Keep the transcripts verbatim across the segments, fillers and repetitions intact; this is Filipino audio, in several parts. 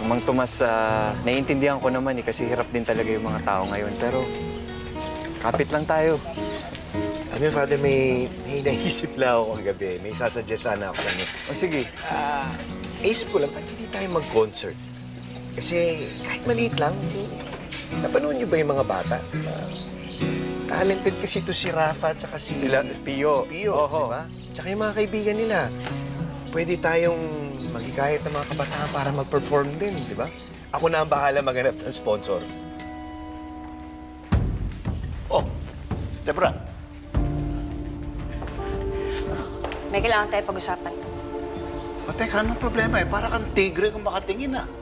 Mang Tomas, uh, naiintindihan ko naman eh, kasi hirap din talaga yung mga tao ngayon. Pero, kapit lang tayo. Ano, Father, may, may naisip lang ako kagabi. May sasuggest sana ako sa inyo. O, sige. Ah, uh, isip ko lang, pag hindi tayo mag-concert. Kasi kahit maliit lang, napanood niyo ba yung mga bata? Uh, talented kasi ito si Rafa at saka si... Sila, Pio. Pio, Oho. diba? Tsaka yung mga kaibigan nila. Pwede tayong magikayat ng mga kabataan para mag-perform din, di ba? Ako na ang bahala maghanap ng sponsor. Oh, Debra. May kailangan tayo pag-usapan. O, teka, anong problema eh? Para kang tigre kung makatingin ah.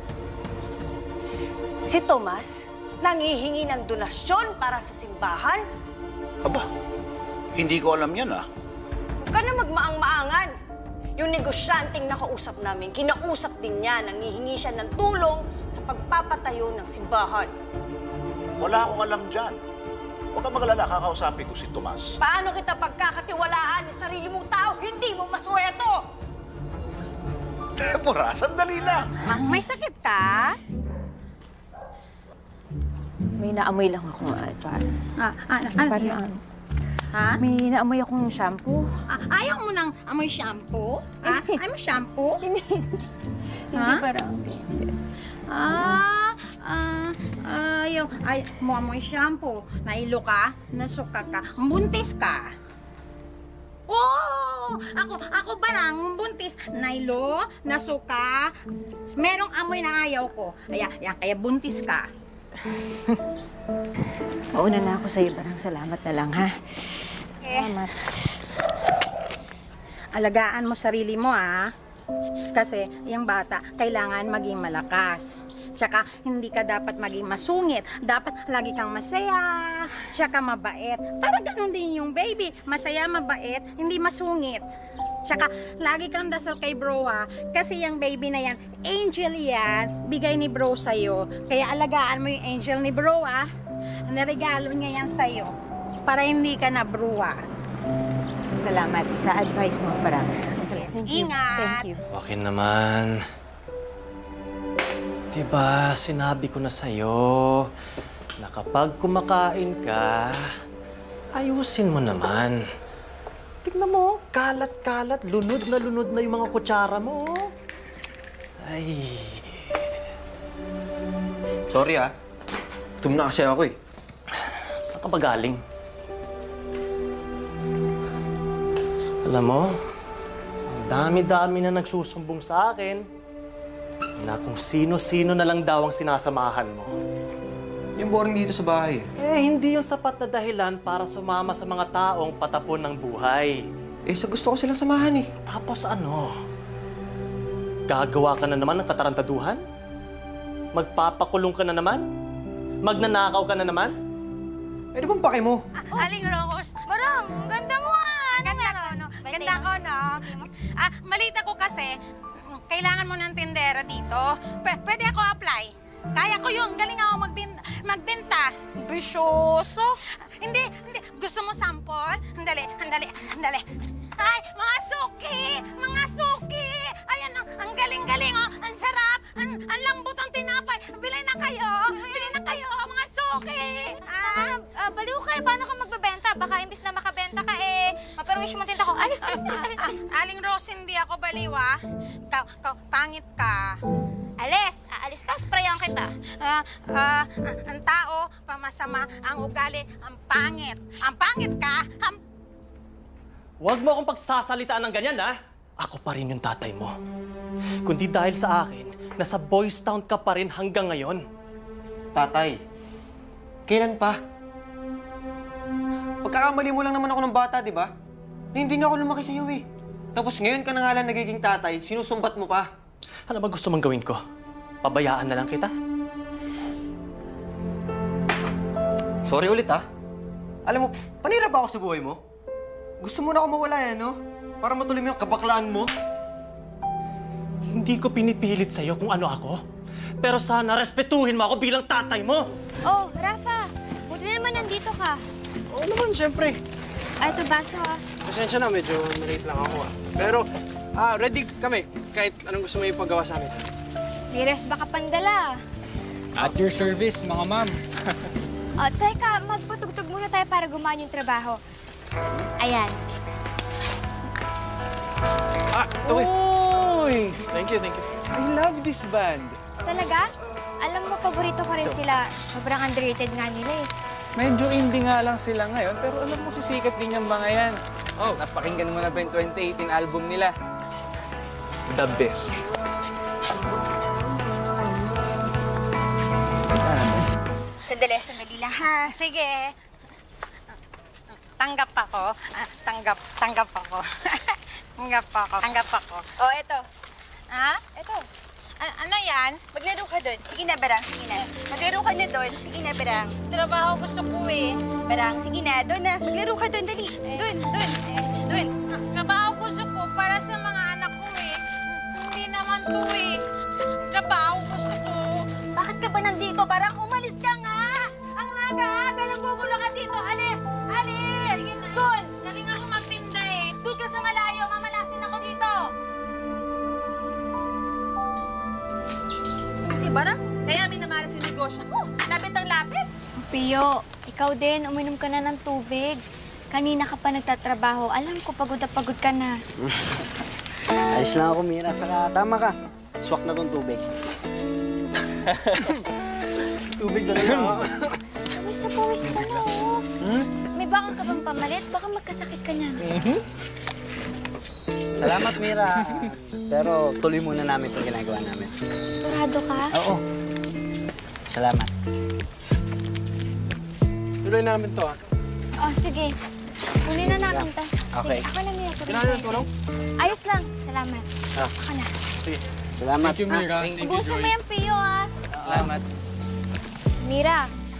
Si Tomas, nangihingi ng donasyon para sa simbahan? Aba, hindi ko alam yan ah. Huwag ka na magmaang-maangan. Yung negosyanteng nakausap namin, kinausap din niya, nangihingi siya ng tulong sa pagpapatayo ng simbahan. Wala akong alam dyan. Huwag kang magalala, kakausapin ko si Tomas. Paano kita pagkakatiwalaan ng sarili mong tao? Hindi mo masweto! Deborah, sandali lang. Ah, may sakit ka? May naamoy lang ako, Alvar. Ah, ah, ano yan? Ha? May naamoy akong shampoo. Ah, ayaw mo nang amoy shampoo? Ha? Ay mo shampoo? Hindi. Hindi parang. Ah, ah, ayaw. Ay, mo amoy shampoo. Nailo ka, nasuka ka, buntis ka. Oh! Ako, ako ba nang buntis? Nailo, nasuka, merong amoy na ayaw ko. Kaya, yan, kaya buntis ka. Mauna na ako sa'yo, Barang. Salamat na lang, ha? Eh. Salamat. Alagaan mo sarili mo, ah. Kasi yung bata, kailangan maging malakas. Tsaka, hindi ka dapat maging masungit. Dapat lagi kang masaya, tsaka mabait. Para ganun din yung baby. Masaya, mabait, hindi masungit. Tsaka, lagi kang dasal kay bro, ha? Kasi yung baby na yan, angel yan, bigay ni bro sa'yo. Kaya alagaan mo yung angel ni bro, ha? Naregalo niya yan sa'yo. Para hindi ka na bro, ha? Salamat sa advice mo, Barang. Sige, thank you. Ingat! Thank you. Okay naman. Diba, sinabi ko na sa'yo na kapag kumakain ka, ayusin mo naman. Tignan mo, kalat-kalat, lunod na lunod na yung mga kutsara mo. Ay. Sorry ah. Gutom na kasi ako eh. Saan ka ba galing? Alam mo, ang dami-dami na nagsusumbong sa akin na kung sino-sino na lang daw ang sinasamahan mo. Yung boring dito sa bahay eh. Eh, hindi yung sapat na dahilan para sumama sa mga taong patapon ng buhay. Eh, sa gusto ko silang samahan eh. Tapos ano? Gagawa ka na naman ng katarantaduhan? Magpapakulong ka na naman? Magnanakaw ka na naman? Eh, di bang pake mo? Ah, Aling Rose, Barang, ganda mo ah. Ano Ganda ko, no? Ganda ko, no? Ah, malita ko kasi, kailangan mo ng tindera dito. P pwede ako apply. Kaya ko yung galing ako magbenta. magbenta. Bisyoso. Hindi, hindi. Gusto mo sample? Handali, handali, handali. Ay, mga suki! Mga suki! Ayan, oh, ang galing-galing, oh. Ang sarap. Ang, ang lambot ang tinapay. Bili na kayo. Bili na kayo, mga suki. Ah, ah, baliw ka eh. Paano ka magbebenta? Baka imbis na makabenta ka eh, maperwish mo tinta ko. Alis, alis, alis, alis, alis. Aling Rose, hindi ako baliw, ah. Ka, ka, pangit ka. Alis, aalis ka, sprayan kita. Ah, ah, ang tao, pamasama, ang ugali, ang pangit. Ang pangit ka, ang... Huwag mo akong pagsasalitaan ng ganyan, ha? Ako pa rin yung tatay mo. Kundi dahil sa akin, nasa Boys Town ka pa rin hanggang ngayon. Tatay, kailan pa? Pagkakamali mo lang naman ako ng bata, di ba? Na hindi nga ako lumaki sa iyo eh. Tapos ngayon ka na nga lang nagiging tatay, sinusumbat mo pa. Ano ba gusto mong gawin ko? Pabayaan na lang kita? Sorry ulit, ha? Alam mo, panira ba ako sa buhay mo? Gusto mo na ako mawala, eh, no? Para matuloy mo yung kabaklaan mo? Hindi ko pinipilit sa'yo kung ano ako. Pero sana respetuhin mo ako bilang tatay mo! Oh, Rafa! Buti na naman nandito ka. Oo naman, siyempre. Ay, ito baso ah. Pasensya na, medyo na-late lang ako ah. Pero, ah, ready kami. Kahit anong gusto mo ipagawa sa amin. Liras baka pandala. At your service, mga ma'am. O, teka, magpatugtog muna tayo para gumaan yung trabaho. Ayan. Ah, ito eh. Uy! Thank you, thank you. I love this band. Talaga? Alam mo, paborito ko rin sila. Sobrang underrated nga nila eh. Medyo indie nga lang sila ngayon, pero alam mo, sisikat din yung mga yan. Oh, napakinggan mo na ba yung twenty eighteen album nila? The best. Sandali, sandali lang ha. Sige. Tanggap ako. Ah, tanggap, tanggap ako. tanggap ako, tanggap ako. Oh, eto. Ha? Eto. A- ano yan? Maglaro ka doon. Sige na, Barang. Sige na. Maglaro ka na doon. Sige na, Barang. Trabaho gusto ko eh. Barang, sige na. Doon na. Maglaro ka doon. Dali. Doon, doon. Doon. Trabaho gusto ko para sa mga anak ko eh. Hindi naman to eh. Trabaho gusto ko. Bakit ka ba nandito? Barang, umalis ka nga. Ang aga-aga. Nagugulo ka dito. Alis. Alis. Doon. Galing ako magtinda eh. Doon ka sa malayo. Mamalasin ako dito. Kasi Barang, kaya minamalas yung negosyo ko. Lapit ang lapit. Pio, ikaw din, uminom ka na ng tubig. Kanina ka pa nagtatrabaho. Alam ko, pagod na pagod ka na. Ayos lang ako, Mira. Saka tama ka. Swak na tong tubig. Tubig na lang ako. Pawis na pawis ka na, oh. Hmm? May bakal ka bang pamalit? Baka magkasakit ka niyan. Mm-hmm. Salamat, Mira. Pero tuloy muna namin itong ginagawa namin. Sigurado ka? Oo. Salamat. Tuloy namin to, ah. Oh, sige. Kunin na namin to. Okay. Sige, ako na Mira. Kailangan ng tulong? Ayos lang. Salamat. Ah. Ako na. Sige. Salamat. Thank you, Mira. Thank you, Ubusin mo Joy. yung Pio, ah. Salamat. Mira.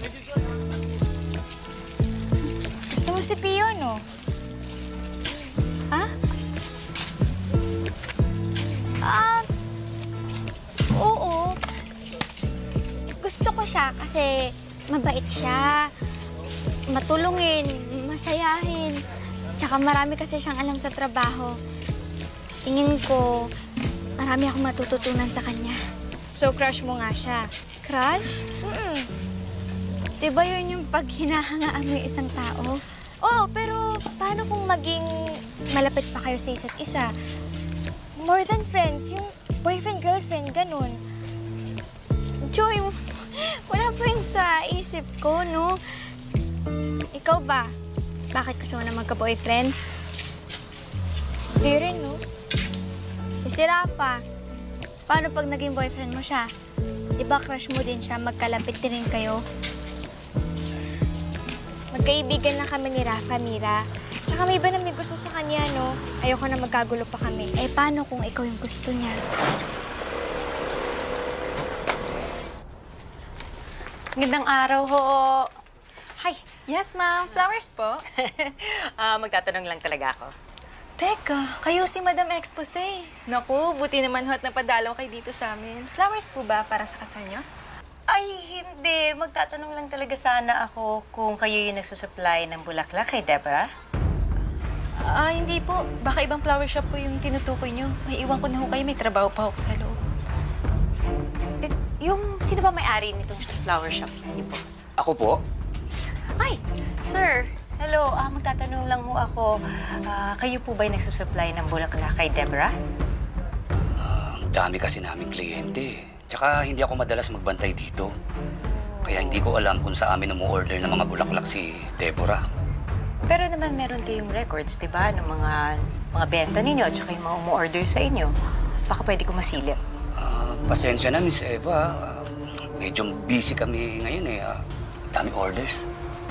Gusto mo si Pio, no? Ha? Ah, oo. Gusto ko siya kasi mabait siya, matulungin, masayahin. Tsaka marami kasi siyang alam sa trabaho. Tingin ko, marami akong matututunan sa kanya. So, crush mo nga siya? Crush? Mm-mm. Diba yun yung pag hinahangaan mo yung isang tao? Oo, pero paano kung maging malapit pa kayo sa isa't isa? More than friends, yung boyfriend-girlfriend, ganun. Joy, wala pa yun sa isip ko, no? Ikaw ba? Bakit gusto mo na magka-boyfriend? Di rin, no? E si Rafa, paano pag naging boyfriend mo siya? Di ba crush mo din siya, magkalapit din rin kayo? Magkaibigan na kami ni Rafa, Mira. Tsaka may iba na may gusto sa kanya, no? Ayoko na magkagulo pa kami. Eh, paano kung ikaw yung gusto niya? Magandang araw ho. Hi. Yes, ma'am. Flowers po? uh, magtatanong lang talaga ako. Teka, kayo si Madam Expose. Naku, buti naman hot na padalaw kayo dito sa amin. Flowers po ba para sa kasal niyo? Ay, hindi. Magtatanong lang talaga sana ako kung kayo yung nagsusupply ng bulaklak kay Deborah. Ah, hindi po. Baka ibang flower shop po yung tinutukoy niyo. May iwan ko na ho kayo. May trabaho pa ho sa loob. Eh, yung sino ba may-ari nitong flower shop niyo po? Ako po? Ay, sir. Hello. Ah, magtatanong lang ho ako. Ah, kayo po ba yung nagsusupply ng bulaklak kay Deborah? Uh, ang dami kasi naming kliyente. Tsaka hindi ako madalas magbantay dito. Kaya hindi ko alam kung sa amin umu-order ng mga bulaklak si Deborah. Pero naman meron kayong records, di ba? Ng mga, mga benta ninyo at saka yung mga umu-order sa inyo. Baka pwede ko masilip. Uh, pasensya na, Miss Eva. Uh, medyo busy kami ngayon eh. Uh, daming orders.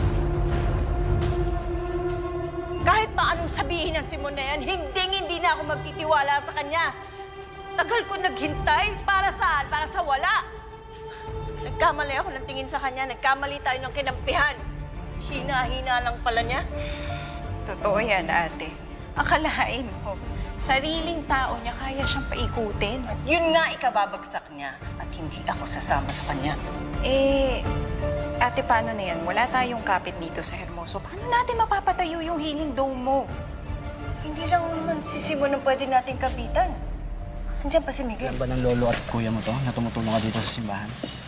Kahit pa anong sabihin ng Simon na yan, hinding-hindi na ako magtitiwala sa kanya. Tagal ko naghintay. Para saan? Para sa wala. Nagkamali ako ng tingin sa kanya. Nagkamali tayo ng kinampihan. Hina-hina lang pala niya. Totoo yan, ate. Akalain mo, sariling tao niya kaya siyang paikutin. At yun nga ikababagsak niya. At hindi ako sasama sa kanya. Eh, ate, paano na yan? Wala tayong kapit dito sa Hermoso. Paano natin mapapatayo yung healing dome mo? Hindi lang naman si Simon ang pwede nating kapitan. Andiyan pa si Miguel. Alam ba ng lolo at kuya mo to na tumutulong ka dito sa simbahan?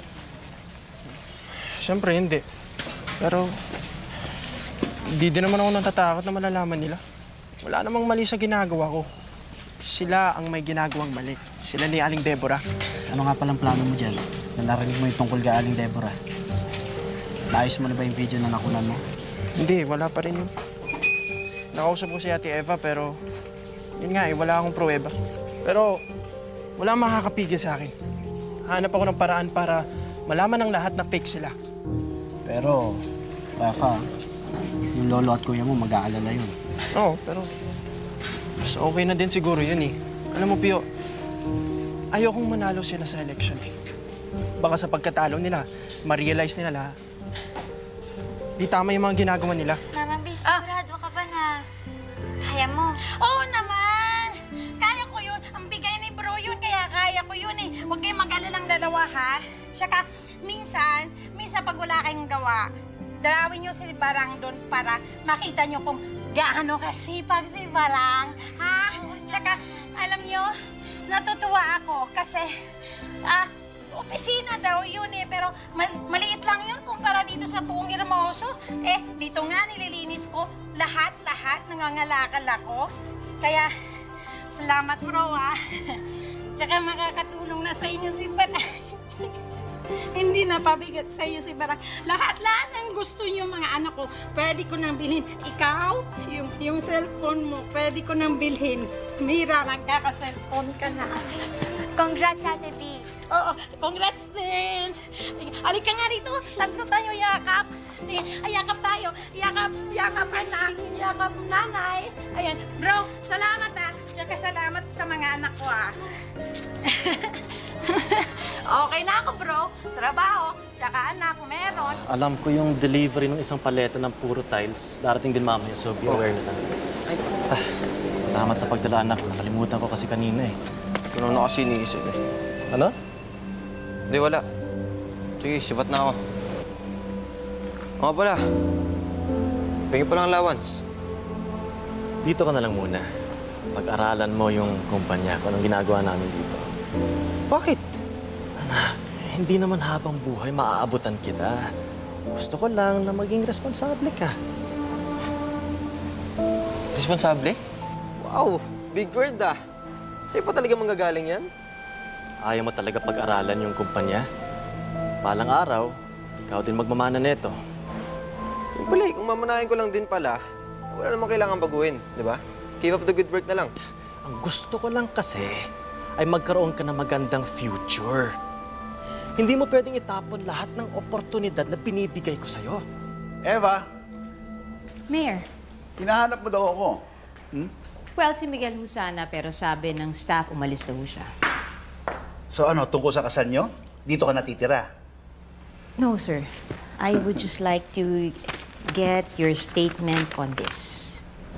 Siyempre, hindi. Pero, di din naman ako natatakot na malalaman nila. Wala namang mali sa ginagawa ko. Sila ang may ginagawang mali. Sila ni Aling Deborah. Ano nga palang plano mo dyan? Na narinig mo yung tungkol kay Aling Deborah. Naayos mo na ba yung video na nakunan mo? Hindi, wala pa rin yun. Nakausap ko si Ate Eva, pero yun nga eh, wala akong pruweba. Pero wala makakapigil sa akin. Hanap ako ng paraan para malaman ng lahat na fake sila. Pero, Rafa, yung lolo at kuya mo mag-aalala yun. Oo, pero mas okay na din siguro yun eh. Alam mo, Pio, ayokong manalo sila sa election eh. Baka sa pagkatalo nila, ma-realize nila lahat. Di tama yung mga ginagawa nila. Mama B, sigurado ka ba na kaya mo? Oo naman! Kaya ko yun. Ang bigay ni bro yun, kaya kaya ko yun eh. Huwag kayong mag-alalang dalawa, ha? Tsaka, minsan, minsan pag wala kayong gawa, dalawin nyo si Barang doon para makita nyo kung gaano kasipag si Barang, ha? Tsaka, alam nyo, natutuwa ako kasi, ah, opisina daw yun eh, pero mal maliit lang yun kumpara dito sa buong Hermoso. Eh, dito nga nililinis ko lahat-lahat, nangangalakal ako. Kaya, salamat bro ah. Tsaka makakatulong na sa inyo si Barang. Hindi na pabigat sa iyo si Barang. Lahat-lahat ng gusto niyo mga anak ko, pwede ko nang bilhin. Ikaw, yung, yung cellphone mo, pwede ko nang bilhin. Mira, nagkaka-cellphone ka na. Congrats, Ate B. Oo, congrats din. Halika nga rito, tatlo tayo yakap. Eh, yakap tayo. Yakap, yakap anak, yakap nanay. Ayan, bro, salamat ah. Tsaka salamat sa mga anak ko ah. Okay na ako bro, trabaho, tsaka anak, meron. Alam ko yung delivery ng isang paleta ng puro tiles. Darating din mamaya, so be aware na lang. Ah, salamat sa pagdala, anak. Nakalimutan ko kasi kanina eh. Ano na kasi iniisip eh. Ano? Hindi, wala. Sige, sibat na ako. Mga pala, pingin pa lang allowance. Dito ka na lang muna. Pag-aralan mo yung kumpanya kung anong ginagawa namin dito. Bakit? Anak, hindi naman habang buhay maaabutan kita. Gusto ko lang na maging responsable ka. Responsable? Wow, big word ah. Sa'yo pa talaga manggagaling yan? Ayaw mo talaga pag-aralan yung kumpanya? Palang araw, ikaw din magmamana neto. Yung pala, kung mamanahin ko lang din pala, wala namang kailangan baguhin, di ba? Keep up the good work na lang. Ang gusto ko lang kasi ay magkaroon ka ng magandang future. Hindi mo pwedeng itapon lahat ng oportunidad na binibigay ko sa'yo. Eva! Mayor. Hinahanap mo daw ako. Hmm? Well, si Miguel ho sana, pero sabi ng staff, umalis daw siya. So ano, tungkol sa kasal nyo? Dito ka natitira? No, sir. I would just like to get your statement on this.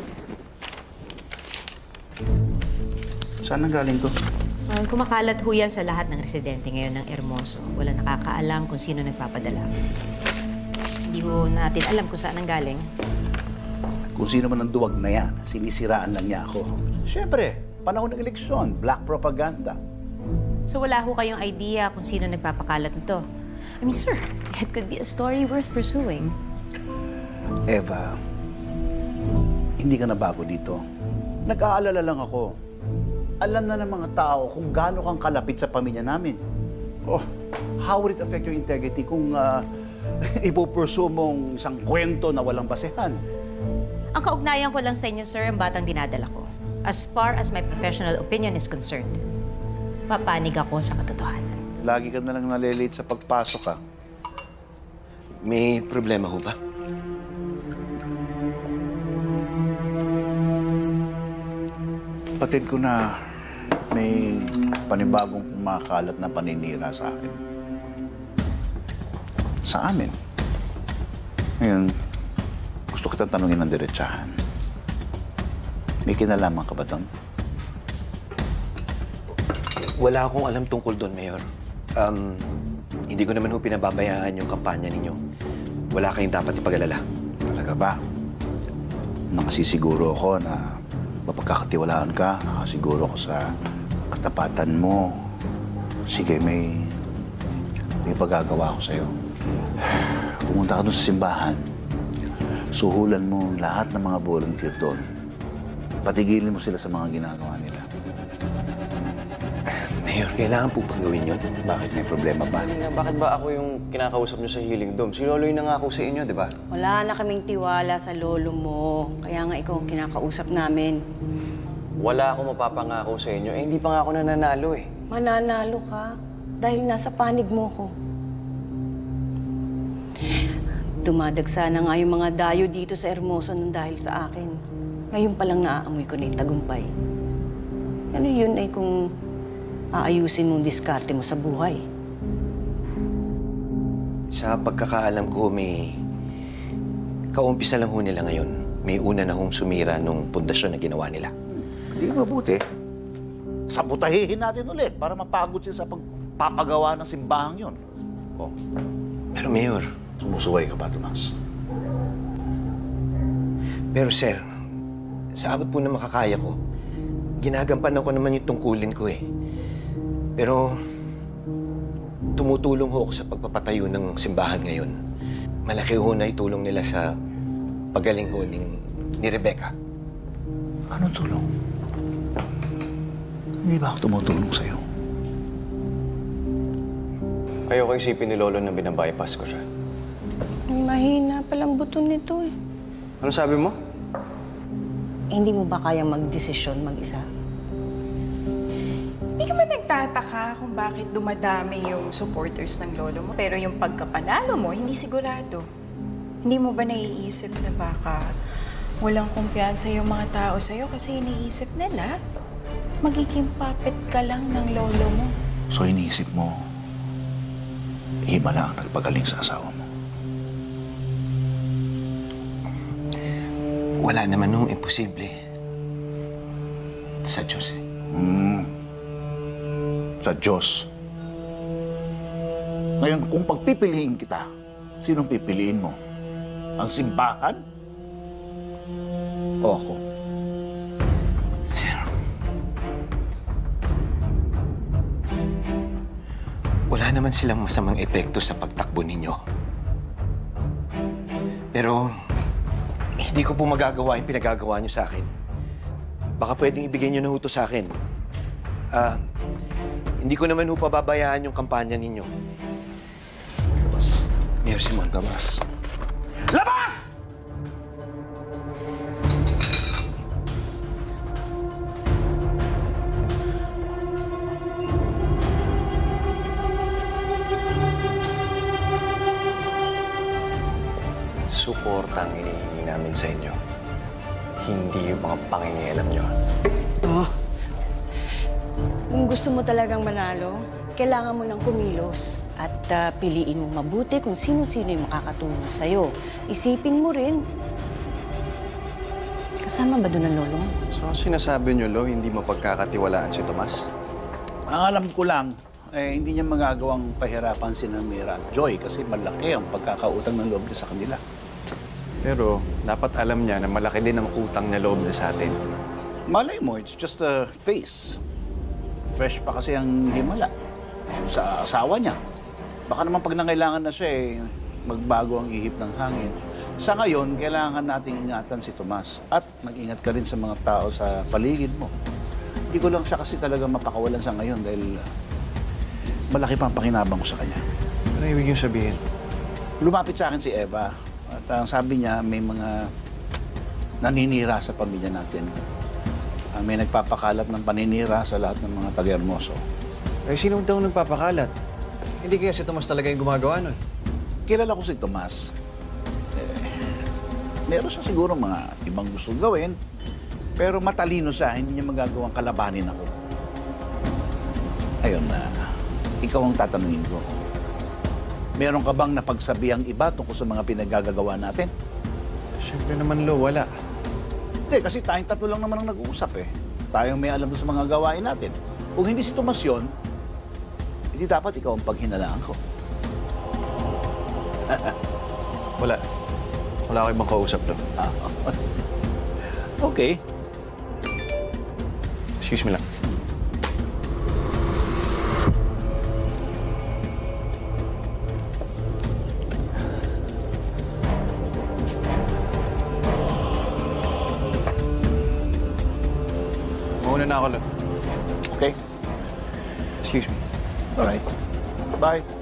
Saan galing to? Well, kumakalat ho yan sa lahat ng residente ngayon ng Hermoso. Wala nakakaalam kung sino nagpapadala. Hindi ho natin alam kung saan ang galing. Kung sino man ang duwag na yan, sinisiraan lang niya ako. Siyempre, panahon ng eleksyon, black propaganda. So wala ho kayong idea kung sino nagpapakalat nito? I mean, sir, it could be a story worth pursuing. Eva, hindi ka na bago dito. Nag-aalala lang ako. Alam na ng mga tao kung gaano kang kalapit sa pamilya namin. Oh, how would it affect your integrity kung uh, ipupursue mong isang kwento na walang basehan? Ang kaugnayan ko lang sa inyo, sir, ang batang dinadala ko. As far as my professional opinion is concerned, papanig ako sa katotohanan. Lagi ka na lang nalilate sa pagpasok, ha? May problema ho ba? Patid ko na may panibagong kumakalat na paninira sa akin. Sa amin. Ngayon, gusto kitang tanungin ng diretsahan. May kinalaman ka ba doon? Wala akong alam tungkol doon, Mayor. Um, hindi ko naman ho pinababayaan yung kampanya ninyo. Wala kayong dapat ipag-alala. Talaga ba? Nakasisiguro ako na mapagkakatiwalaan ka. Nakasiguro ako sa Katapatan mo. Sige, may... may pagagawa ko sa'yo. Pumunta ka doon sa simbahan. Suhulan mo lahat ng mga volunteer doon. Patigilin mo sila sa mga ginagawa nila. Mayor, kailangan po bang gawin yun? Bakit? May problema ba? Bakit ba ako yung kinakausap niyo sa healing dome? Si Lolo yung nangako sa inyo, di ba? Wala na kaming tiwala sa lolo mo. Kaya nga ikaw ang kinakausap namin. Wala akong mapapangako sa inyo. Eh, hindi pa nga ako nananalo eh. Mananalo ka dahil nasa panig mo ko. Dumadagsa na nga yung mga dayo dito sa Hermoso nang dahil sa akin. Ngayon pa lang naaamoy ko na yung tagumpay. Ano yun ay kung aayusin mong diskarte mo sa buhay? Sa pagkakaalam ko, may... kaumpisa lang ho nila ngayon. May una na hong sumira nung pundasyon na ginawa nila. Hindi mabuti. Sabutahihin natin ulit para mapagod siya sa pagpapagawa ng simbahang yun. Oh. Pero Mayor... Sumusuway ka ba, Tomas? Pero sir, sa abot po na makakaya ko, ginagampanan ko naman yung tungkulin ko eh. Pero tumutulong ho ako sa pagpapatayo ng simbahan ngayon. Malaki ho na itulong nila sa pagaling ho ni, ni Rebecca. Anong tulong? Hindi ba ako tumutulong sa'yo? Ayoko isipin ni Lolo na binabypass ko siya. Ay, mahina palang buto nito eh. Ano sabi mo? Eh, hindi mo ba kaya magdesisyon mag-isa? Hindi ka ba nagtataka kung bakit dumadami yung supporters ng lolo mo? Pero yung pagkapanalo mo, hindi sigurado. Hindi mo ba naiisip na baka walang kumpiyansa yung mga tao sa'yo kasi iniisip nila magiging puppet ka lang ng lolo mo? So iniisip mo, himala ang nagpagaling sa asawa mo? Wala naman nung imposible. Sa Diyos eh. Hmm. Sa Diyos. Ngayon, kung pagpipiliin kita, sinong pipiliin mo? Ang simbahan? O ako? Sir, wala naman silang masamang epekto sa pagtakbo ninyo. Pero, hindi ko po magagawa yung pinagagawa niyo sa akin. Baka pwedeng ibigay niyo na ho to sa akin. Ah, uh, hindi ko naman ho pababayaan yung kampanya ninyo. Labas. Mayor Simon. Labas. Labas! Suporta ang hinihingi namin sa inyo. Hindi yung mga pangingialam nyo. Oh. Kung gusto mo talagang manalo, kailangan mo ng kumilos. At uh, piliin mo mabuti kung sino-sino yung makakatulong sa'yo. Isipin mo rin. Kasama ba doon ang lolo mo? So, sinasabi nyo, Lo, hindi mapagkakatiwalaan si Tomas? Ang alam ko lang, eh, hindi niya magagawang pahirapan si Mira at Joy kasi malaki ang pagkakautang ng loob niya sa kanila. Pero dapat alam niya na malaki din ang utang na loob niya sa atin. Malay mo, it's just a face. Fresh pa kasi ang himala sa asawa niya. Baka naman pag nangailangan na siya, eh, magbago ang ihip ng hangin. Sa ngayon, kailangan nating ingatan si Tomas at mag-ingat ka rin sa mga tao sa paligid mo. Hindi ko lang siya kasi talaga mapakawalan sa ngayon dahil uh, malaki pa ang pakinabang ko sa kanya. Ano ibig niyo sabihin? Lumapit sa akin si Eva. At ang sabi niya, may mga naninira sa pamilya natin. Uh, may nagpapakalat ng paninira sa lahat ng mga taga-Hermoso. Eh, sino daw nagpapakalat? Hindi kaya si Tomas talaga yung gumagawa nun? Kilala ko si Tomas. Eh, meron siya siguro mga ibang gusto gawin, pero matalino siya, hindi niya magagawang kalabanin ako. Ayun na, uh, ikaw ang tatanungin ko. Meron ka bang napagsabiang iba tungkol sa mga pinagagagawa natin? Siyempre naman, Lo, wala. Hindi, kasi tayong tatlo lang naman ang nag-uusap eh. Tayong may alam sa mga gawain natin. Kung hindi si Tomas yun, hindi dapat ikaw ang paghinalaan ko. Wala. Wala ko ibang kausap, Lo. Ah, okay. Excuse me lang. na ako, Lord. Okay? Excuse me. Alright. Bye.